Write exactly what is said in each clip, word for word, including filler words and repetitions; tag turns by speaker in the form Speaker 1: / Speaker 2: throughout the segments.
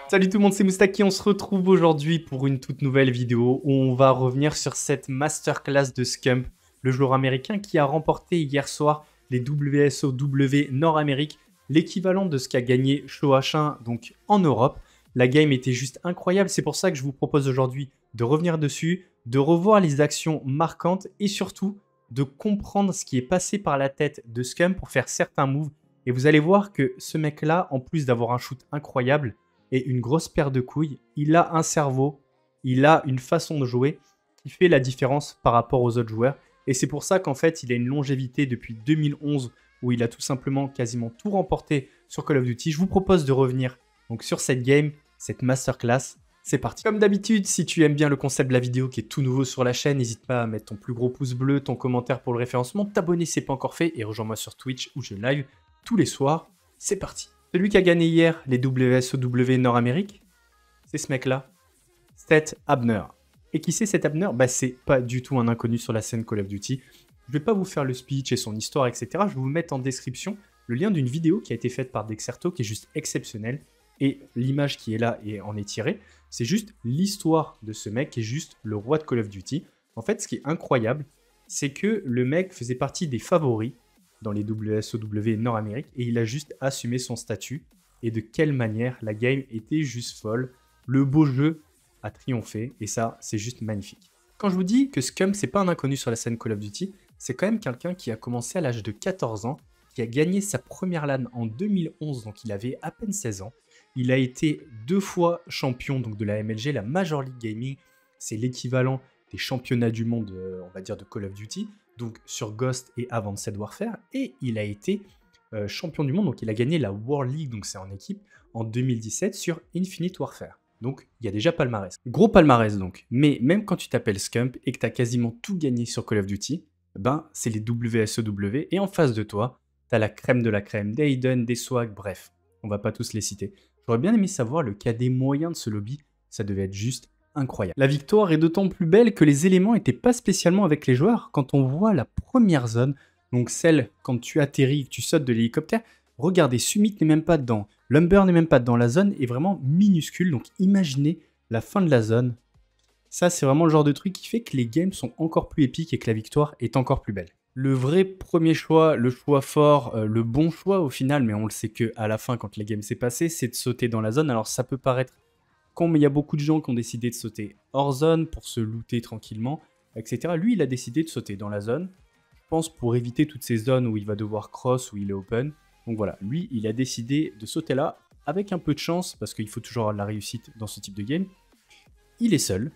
Speaker 1: Salut tout le monde, c'est Moustaki. On se retrouve aujourd'hui pour une toute nouvelle vidéo où on va revenir sur cette masterclass de Scump, le joueur américain qui a remporté hier soir les W S O W Nord-Amérique, l'équivalent de ce qu'a gagné Show H un donc en Europe. La game était juste incroyable, c'est pour ça que je vous propose aujourd'hui de revenir dessus, de revoir les actions marquantes et surtout de comprendre ce qui est passé par la tête de Scump pour faire certains moves. Et vous allez voir que ce mec-là, en plus d'avoir un shoot incroyable, et une grosse paire de couilles, il a un cerveau, il a une façon de jouer qui fait la différence par rapport aux autres joueurs. Et c'est pour ça qu'en fait, il a une longévité depuis deux mille onze où il a tout simplement quasiment tout remporté sur Call of Duty. Je vous propose de revenir donc sur cette game, cette masterclass. C'est parti. Comme d'habitude, si tu aimes bien le concept de la vidéo qui est tout nouveau sur la chaîne, n'hésite pas à mettre ton plus gros pouce bleu, ton commentaire pour le référencement, t'abonner si c'est pas encore fait et rejoins-moi sur Twitch où je live tous les soirs. C'est parti. Celui qui a gagné hier les W S O W Nord-Amérique, c'est ce mec-là, Seth Abner. Et qui c'est Seth Abner? Bah c'est pas du tout un inconnu sur la scène Call of Duty. Je vais pas vous faire le speech et son histoire, et cetera. Je vais vous mettre en description le lien d'une vidéo qui a été faite par Dexerto qui est juste exceptionnelle. Et l'image qui est là et en est tirée, c'est juste l'histoire de ce mec qui est juste le roi de Call of Duty. En fait, ce qui est incroyable, c'est que le mec faisait partie des favoris dans les W S O W Nord-Amérique et il a juste assumé son statut et de quelle manière la game était juste folle. Le beau jeu a triomphé et ça, c'est juste magnifique. Quand je vous dis que Scump, c'est pas un inconnu sur la scène Call of Duty, c'est quand même quelqu'un qui a commencé à l'âge de quatorze ans, qui a gagné sa première LAN en deux mille onze, donc il avait à peine seize ans. Il a été deux fois champion donc de la M L G, la Major League Gaming, c'est l'équivalent des championnats du monde, euh, on va dire, de Call of Duty, donc sur Ghost et Advanced Warfare, et il a été euh, champion du monde, donc il a gagné la World League, donc c'est en équipe, en deux mille dix-sept sur Infinite Warfare. Donc il y a déjà palmarès. Gros palmarès donc, mais même quand tu t'appelles Scump et que tu as quasiment tout gagné sur Call of Duty, ben c'est les W S O W, et en face de toi, tu as la crème de la crème, des Hayden, des Swag, bref, on va pas tous les citer. J'aurais bien aimé savoir le K D moyen de ce lobby, ça devait être juste incroyable. La victoire est d'autant plus belle que les éléments n'étaient pas spécialement avec les joueurs. Quand on voit la première zone, donc celle quand tu atterris, que tu sautes de l'hélicoptère, regardez, Summit n'est même pas dedans, Lumber n'est même pas dedans, la zone est vraiment minuscule, donc imaginez la fin de la zone. Ça, c'est vraiment le genre de truc qui fait que les games sont encore plus épiques et que la victoire est encore plus belle. Le vrai premier choix, le choix fort, euh, le bon choix au final, mais on le sait que à la fin, quand la game s'est passée, c'est de sauter dans la zone. Alors ça peut paraître con, mais il y a beaucoup de gens qui ont décidé de sauter hors zone pour se looter tranquillement, et cetera. Lui, il a décidé de sauter dans la zone, je pense pour éviter toutes ces zones où il va devoir cross, où il est open. Donc voilà, lui, il a décidé de sauter là, avec un peu de chance, parce qu'il faut toujours avoir de la réussite dans ce type de game. Il est seul.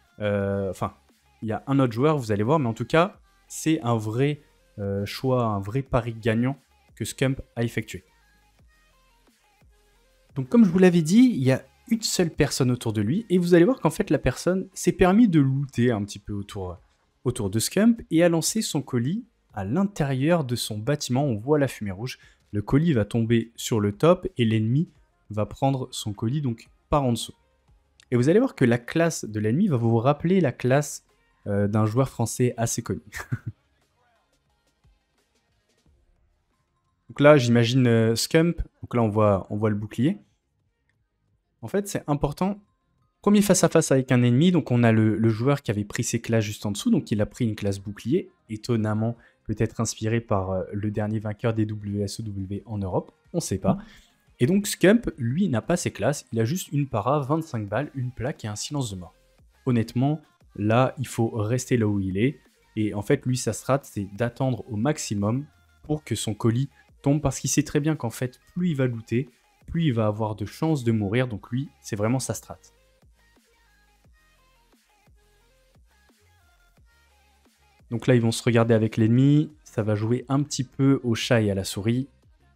Speaker 1: Euh, enfin, il y a un autre joueur, vous allez voir, mais en tout cas, c'est un vrai euh, choix, un vrai pari gagnant que Scump a effectué. Donc comme je vous l'avais dit, il y a une seule personne autour de lui, et vous allez voir qu'en fait la personne s'est permis de looter un petit peu autour, autour de Scump, et a lancé son colis à l'intérieur de son bâtiment. On voit la fumée rouge, le colis va tomber sur le top, et l'ennemi va prendre son colis donc par en dessous. Et vous allez voir que la classe de l'ennemi va vous rappeler la classe euh, d'un joueur français assez connu. Donc là, j'imagine euh, Scump, donc là on voit, on voit le bouclier. En fait, c'est important. Premier face-à-face avec un ennemi, donc on a le, le joueur qui avait pris ses classes juste en dessous, donc il a pris une classe bouclier, étonnamment peut-être inspiré par euh, le dernier vainqueur des W S O W en Europe, on ne sait pas. Et donc Scump, lui, n'a pas ses classes, il a juste une para, vingt-cinq balles, une plaque et un silence de mort. Honnêtement, là, il faut rester là où il est, et en fait, lui, sa strat, c'est d'attendre au maximum pour que son colis tombe, parce qu'il sait très bien qu'en fait, plus il va looter, plus il va avoir de chances de mourir, donc lui, c'est vraiment sa strat. Donc là, ils vont se regarder avec l'ennemi, ça va jouer un petit peu au chat et à la souris.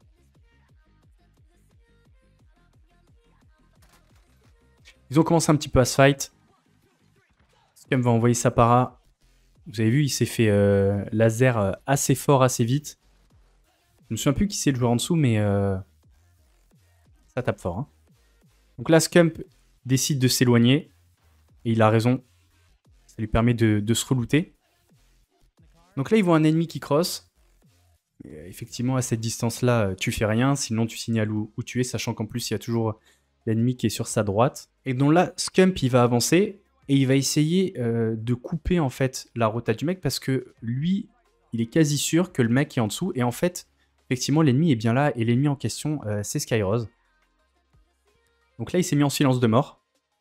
Speaker 1: Ils ont commencé un petit peu à se fight. Scump va envoyer sa para. Vous avez vu, il s'est fait euh, laser assez fort, assez vite. Je me souviens plus qui c'est le joueur en dessous, mais euh, ça tape fort. Hein. Donc là, Scump décide de s'éloigner. Et il a raison. Ça lui permet de, de se relooter. Donc là, ils voient un ennemi qui cross. Et effectivement, à cette distance-là, tu fais rien. Sinon, tu signales où, où tu es, sachant qu'en plus, il y a toujours l'ennemi qui est sur sa droite. Et donc là, Scump, il va avancer et il va essayer euh, de couper en fait la rota du mec parce que lui, il est quasi sûr que le mec est en dessous. Et en fait, effectivement, l'ennemi est bien là et l'ennemi en question, euh, c'est Skyrose. Donc là, il s'est mis en silence de mort.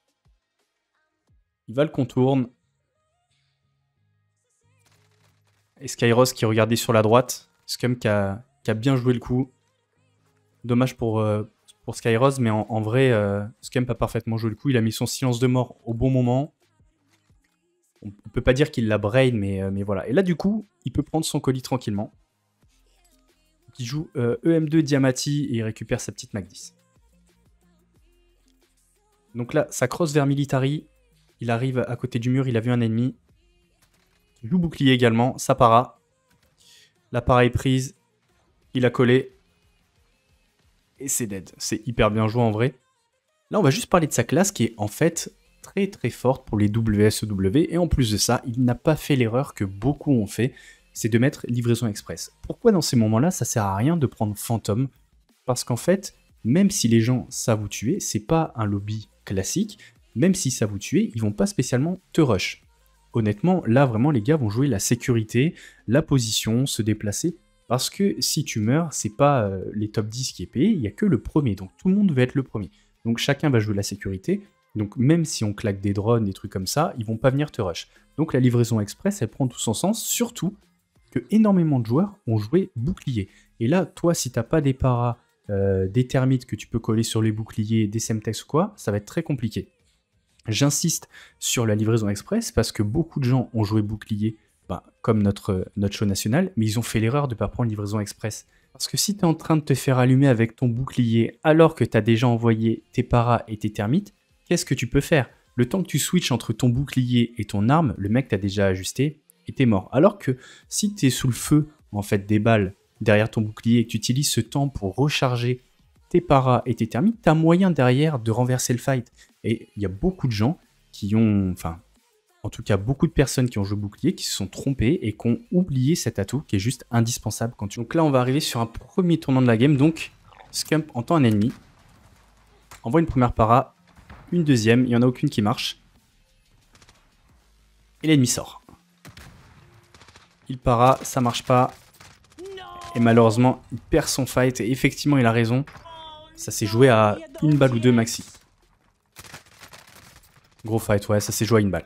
Speaker 1: Il va le contourne. Et Skyrose qui regardait sur la droite. Scump qui a, qui a bien joué le coup. Dommage pour, euh, pour Skyrose, mais en, en vrai, euh, Scump a parfaitement joué le coup. Il a mis son silence de mort au bon moment. On ne peut pas dire qu'il l'a brain, mais, euh, mais voilà. Et là, du coup, il peut prendre son colis tranquillement. Il joue euh, E M deux Diamati et il récupère sa petite Mac dix. Donc là, ça cross vers Military. Il arrive à côté du mur, il a vu un ennemi. Il joue bouclier également, ça para. La para est prise. Il a collé. Et c'est dead. C'est hyper bien joué en vrai. Là, on va juste parler de sa classe qui est en fait très très forte pour les W S O W. Et en plus de ça, il n'a pas fait l'erreur que beaucoup ont fait. C'est de mettre livraison express. Pourquoi dans ces moments-là, ça sert à rien de prendre Phantom? Parce qu'en fait, même si les gens savent vous tuer, c'est pas un lobby classique. Même si ça vous tuer, ils vont pas spécialement te rush. Honnêtement, là vraiment les gars vont jouer la sécurité, la position, se déplacer. Parce que si tu meurs, c'est pas euh, les top dix qui est payé, il n'y a que le premier. Donc tout le monde veut être le premier. Donc chacun va jouer la sécurité. Donc même si on claque des drones, des trucs comme ça, ils vont pas venir te rush. Donc la livraison express, elle prend tout son sens, surtout que énormément de joueurs ont joué bouclier. Et là, toi, si t'as pas des paras, euh, des termites que tu peux coller sur les boucliers, des semtex ou quoi, ça va être très compliqué. J'insiste sur la livraison express parce que beaucoup de gens ont joué bouclier, bah, comme notre, notre show national, mais ils ont fait l'erreur de ne pas prendre livraison express. Parce que si tu es en train de te faire allumer avec ton bouclier alors que tu as déjà envoyé tes paras et tes termites, qu'est-ce que tu peux faire? Le temps que tu switches entre ton bouclier et ton arme, le mec t'a déjà ajusté et t'es mort. Alors que si tu es sous le feu en fait, des balles derrière ton bouclier et que tu utilises ce temps pour recharger tes paras et tes termites, tu as moyen derrière de renverser le fight. Et il y a beaucoup de gens qui ont, enfin, en tout cas beaucoup de personnes qui ont joué bouclier, qui se sont trompées et qui ont oublié cet atout qui est juste indispensable. Quand tu... Donc là, on va arriver sur un premier tournant de la game. Donc, Scump entend un ennemi, envoie une première para, une deuxième, il n'y en a aucune qui marche. Et l'ennemi sort. Il para, ça marche pas. Et malheureusement, il perd son fight. Et effectivement, il a raison. Ça s'est joué à une balle ou deux maxi. Gros fight, ouais, ça s'est joué à une balle.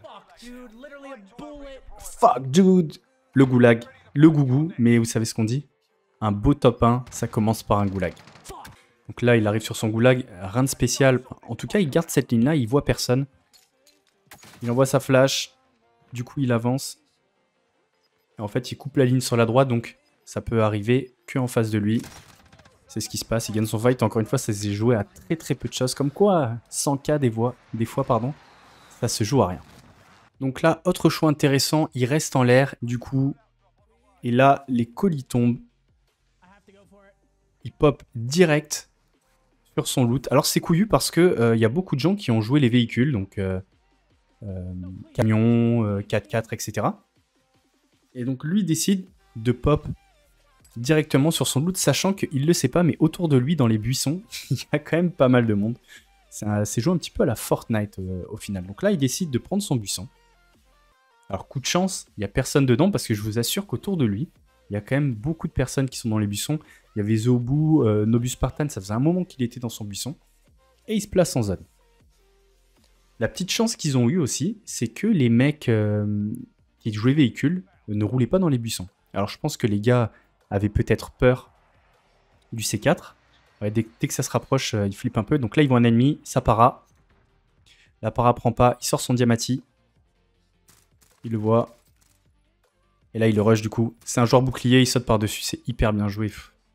Speaker 1: Fuck, dude. Le goulag, le gougou, mais vous savez ce qu'on dit? Un beau top un, ça commence par un goulag. Donc là, il arrive sur son goulag, rien de spécial. En tout cas, il garde cette ligne-là, il voit personne. Il envoie sa flash. Du coup, il avance. Et en fait, il coupe la ligne sur la droite, donc ça peut arriver que en face de lui. C'est ce qui se passe, il gagne son fight. Encore une fois, ça s'est joué à très très peu de choses. Comme quoi, cent K des, voix, des fois, pardon, ça se joue à rien. Donc là, autre choix intéressant, il reste en l'air, du coup. Et là, les colis tombent. Il pop direct sur son loot. Alors c'est couillu parce que euh, y a beaucoup de gens qui ont joué les véhicules, donc euh, euh, camions, euh, quatre quatre, et cetera. Et donc lui décide de pop directement sur son loot, sachant qu'il ne le sait pas, mais autour de lui, dans les buissons, il y a quand même pas mal de monde. C'est joué un petit peu à la Fortnite euh, au final. Donc là, il décide de prendre son buisson. Alors coup de chance, il n'y a personne dedans, parce que je vous assure qu'autour de lui, il y a quand même beaucoup de personnes qui sont dans les buissons. Il y avait Zobu, euh, Nobus Spartan, ça faisait un moment qu'il était dans son buisson. Et il se place en zone. La petite chance qu'ils ont eue aussi, c'est que les mecs euh, qui jouaient véhicules ne roulaient pas dans les buissons. Alors je pense que les gars avaient peut-être peur du C quatre. Ouais, dès, dès que ça se rapproche, euh, ils flippent un peu. Donc là, ils voient un ennemi, ça para. La para prend pas, il sort son Diamati. Il le voit. Et là, il le rush du coup. C'est un joueur bouclier, il saute par-dessus. C'est hyper bien joué.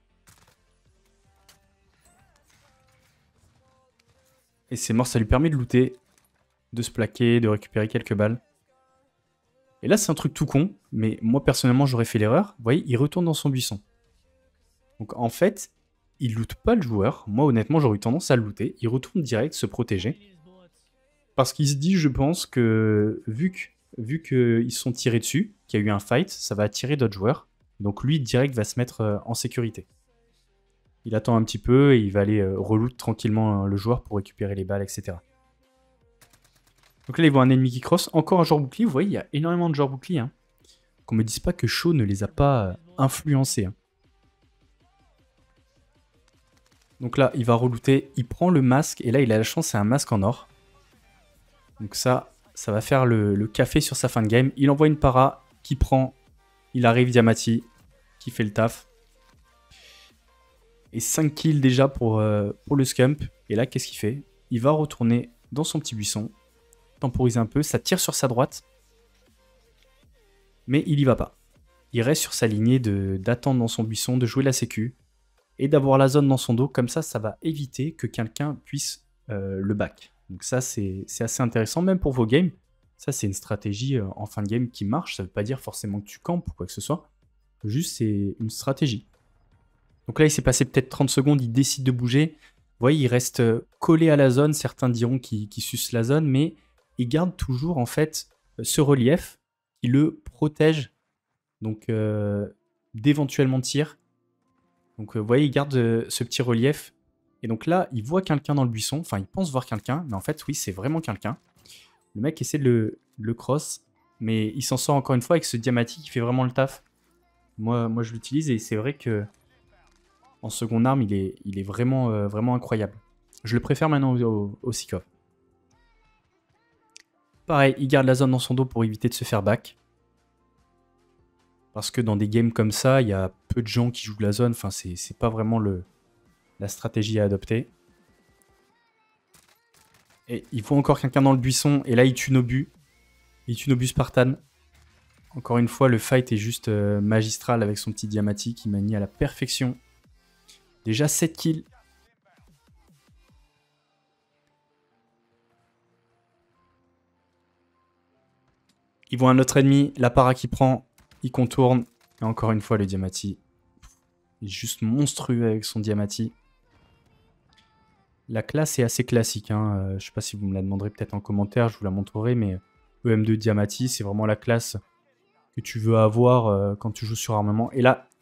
Speaker 1: Et c'est mort, ça lui permet de looter, de se plaquer, de récupérer quelques balles. Et là, c'est un truc tout con, mais moi, personnellement, j'aurais fait l'erreur. Vous voyez, il retourne dans son buisson. Donc, en fait, il loot pas le joueur. Moi, honnêtement, j'aurais eu tendance à le looter. Il retourne direct, se protéger. Parce qu'il se dit, je pense, que vu que vu qu'ils se sont tirés dessus, qu'il y a eu un fight, ça va attirer d'autres joueurs. Donc lui, direct, va se mettre en sécurité. Il attend un petit peu et il va aller euh, reloot tranquillement euh, le joueur pour récupérer les balles, et cetera. Donc là, il voit un ennemi qui cross. Encore un joueur bouclier. Vous voyez, il y a énormément de joueurs boucliers. Hein. Qu'on me dise pas que Shaw ne les a pas euh, influencés. Hein. Donc là, il va relooter. Il prend le masque. Et là, il a la chance, c'est un masque en or. Donc ça, ça va faire le, le café sur sa fin de game. Il envoie une para qui prend. Il arrive Diamati qui fait le taf. Et cinq kills déjà pour, euh, pour le Scump. Et là, qu'est-ce qu'il fait? Il va retourner dans son petit buisson. Temporiser un peu. Ça tire sur sa droite. Mais il y va pas. Il reste sur sa lignée d'attendre dans son buisson, de jouer la sécu. Et d'avoir la zone dans son dos. Comme ça, ça va éviter que quelqu'un puisse euh, le back. Donc ça, c'est assez intéressant, même pour vos games. Ça, c'est une stratégie euh, en fin de game qui marche. Ça ne veut pas dire forcément que tu campes ou quoi que ce soit. Juste, c'est une stratégie. Donc là, il s'est passé peut-être trente secondes, il décide de bouger. Vous voyez, il reste collé à la zone. Certains diront qu'il qu'il suce la zone, mais il garde toujours en fait ce relief qui le protège donc euh, d'éventuellement tirs. Donc euh, vous voyez, il garde euh, ce petit relief. Et donc là, il voit quelqu'un dans le buisson. Enfin, il pense voir quelqu'un, mais en fait, oui, c'est vraiment quelqu'un. Le mec essaie de le, le cross, mais il s'en sort encore une fois avec ce Diamati qui fait vraiment le taf. Moi, moi je l'utilise et c'est vrai que en seconde arme, il est, il est vraiment, euh, vraiment incroyable. Je le préfère maintenant au, au, au Sikov. Pareil, il garde la zone dans son dos pour éviter de se faire back. Parce que dans des games comme ça, il y a peu de gens qui jouent de la zone. Enfin, c'est pas vraiment le, la stratégie à adopter. Et il faut encore quelqu'un dans le buisson. Et là, il tue Nobu. Il tue Nobu Spartan. Encore une fois, le fight est juste euh, magistral avec son petit Diamati qui manie à la perfection. Déjà sept kills. Il voit un autre ennemi, la para qui prend, il contourne. Et encore une fois, le Diamati. Il est juste monstrueux avec son Diamati. La classe est assez classique. Hein. Euh, je ne sais pas si vous me la demanderez peut-être en commentaire, je vous la montrerai. Mais E M deux Diamati, c'est vraiment la classe que tu veux avoir euh, quand tu joues sur armement. Et là,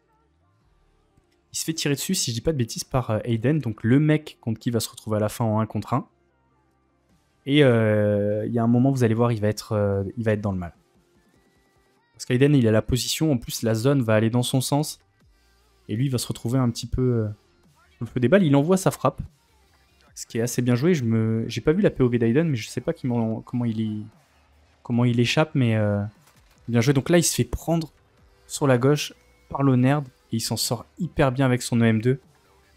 Speaker 1: il se fait tirer dessus, si je dis pas de bêtises, par euh, Aiden. Donc le mec contre qui va se retrouver à la fin en un contre un. Et euh, il y a un moment, vous allez voir, il va être, euh, il va être dans le mal. Parce qu'Aiden, il a la position. En plus, la zone va aller dans son sens. Et lui, il va se retrouver un petit peu euh, sur le feu des balles. Il envoie sa frappe. Ce qui est assez bien joué. Je me, j'ai pas vu la P O V d'Aiden, mais je sais pas comment, comment, il, y... comment il échappe. Mais euh, bien joué. Donc là, il se fait prendre sur la gauche par l'Onerd. Et il s'en sort hyper bien avec son E M deux.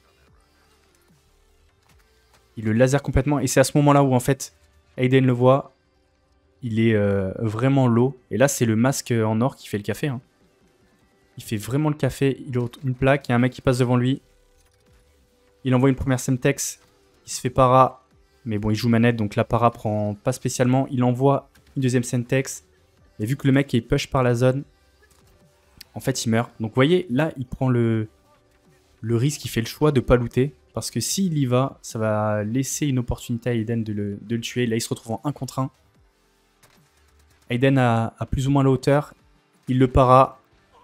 Speaker 1: Il le laser complètement. Et c'est à ce moment-là où, en fait, Aiden le voit. Il est euh, vraiment low. Et là, c'est le masque en or qui fait le café. Hein. Il fait vraiment le café. Il a une plaque. Il y a un mec qui passe devant lui. Il envoie une première Semtex. Il se fait para. Mais bon, il joue manette. Donc la para prend pas spécialement. Il envoie une deuxième Semtex. Et vu que le mec est push par la zone, en fait, il meurt. Donc vous voyez, là, il prend le, le risque. Il fait le choix de pas looter. Parce que s'il y va, ça va laisser une opportunité à Aiden de le, de le tuer. Là, il se retrouve en un contre un. Aiden a, a plus ou moins la hauteur. Il le para.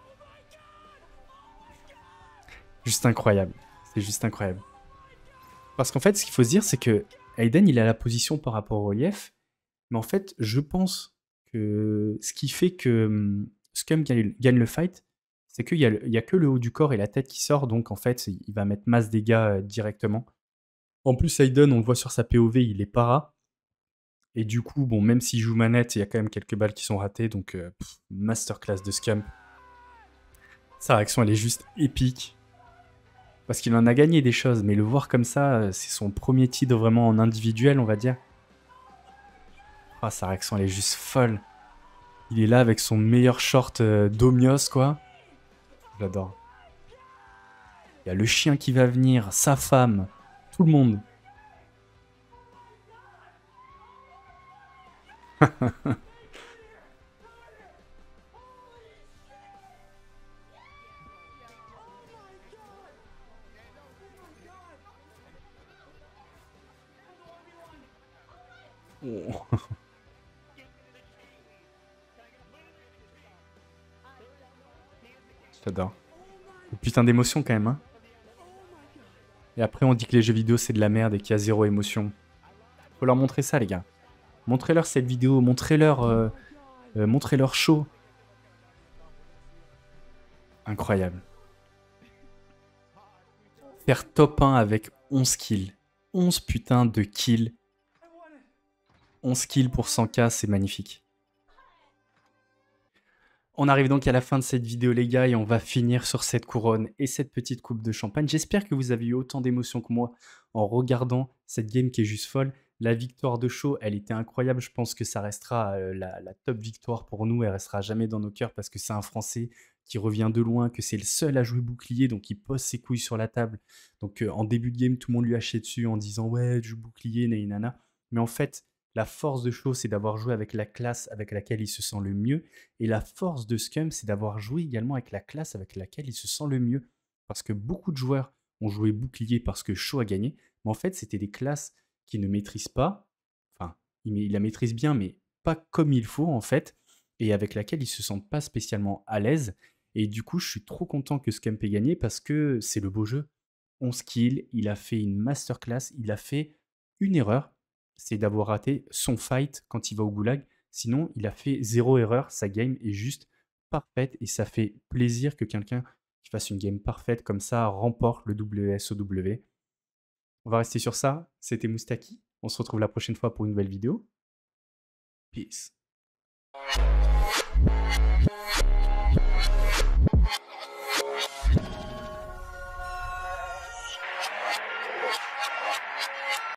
Speaker 1: Juste incroyable. C'est juste incroyable. Parce qu'en fait, ce qu'il faut se dire, c'est que Aiden, il a la position par rapport au relief. Mais en fait, je pense que ce qui fait que hum, Scum gagne, gagne le fight, c'est qu'il n'y a, a que le haut du corps et la tête qui sort. Donc, en fait, il va mettre masse dégâts euh, directement. En plus, Aiden, on le voit sur sa P O V, il est para. Et du coup, bon, même s'il joue manette, il y a quand même quelques balles qui sont ratées. Donc, euh, pff, masterclass de Scum. Sa réaction, elle est juste épique. Parce qu'il en a gagné des choses, mais le voir comme ça, c'est son premier titre vraiment en individuel, on va dire. Ah, sa réaction, elle est juste folle. Il est là avec son meilleur short euh, d'Omios, quoi. J'adore. Il y a le chien qui va venir, sa femme, tout le monde. Oh. J'adore. Putain d'émotion quand même, hein. Et après, on dit que les jeux vidéo, c'est de la merde et qu'il y a zéro émotion. Faut leur montrer ça, les gars. Montrez-leur cette vidéo, montrez-leur euh, euh, montrez-leur chaud. Incroyable. Faire top un avec onze kills. onze putains de kills. onze kills pour cent K, c'est magnifique. On arrive donc à la fin de cette vidéo, les gars, et on va finir sur cette couronne et cette petite coupe de champagne. J'espère que vous avez eu autant d'émotions que moi en regardant cette game qui est juste folle. La victoire de Shaw, elle était incroyable. Je pense que ça restera euh, la, la top victoire pour nous. Elle restera jamais dans nos cœurs parce que c'est un Français qui revient de loin, que c'est le seul à jouer bouclier, donc il pose ses couilles sur la table. Donc euh, en début de game, tout le monde lui a chié dessus en disant « Ouais, tu joues bouclier, nana ». Mais en fait, la force de Shaw, c'est d'avoir joué avec la classe avec laquelle il se sent le mieux. Et la force de Scum, c'est d'avoir joué également avec la classe avec laquelle il se sent le mieux. Parce que beaucoup de joueurs ont joué bouclier parce que Shaw a gagné. Mais en fait, c'était des classes qui ne maîtrisent pas. Enfin, il, il la maîtrise bien, mais pas comme il faut, en fait. Et avec laquelle ils ne se sentent pas spécialement à l'aise. Et du coup, je suis trop content que Scum ait gagné parce que c'est le beau jeu. onze kills, il a fait une masterclass, il a fait une erreur. C'est d'avoir raté son fight quand il va au goulag. Sinon, il a fait zéro erreur. Sa game est juste parfaite et ça fait plaisir que quelqu'un qui fasse une game parfaite comme ça remporte le W S O W. On va rester sur ça. C'était Moustaki. On se retrouve la prochaine fois pour une nouvelle vidéo. Peace.